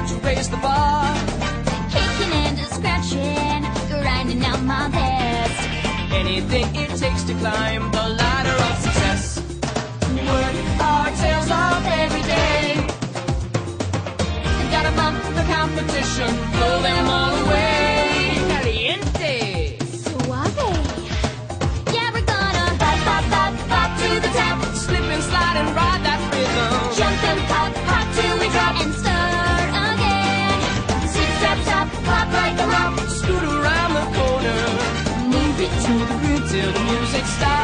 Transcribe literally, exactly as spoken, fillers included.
start to raise the bar. Kicking and a scratching, grinding out my best. Anything it takes to climb the ladder of success. Work our tails off every day. Gotta bump the competition, blow them all away. Caliente. Suave. Yeah, we're gonna pop, pop, pop, pop to the top. Slip and slide and ride that rhythm. Jump and pop, pop till we drop and start again. Zip, zap, zap, pop like a rock. Scoot around the corner. Move it To the groove till the music starts.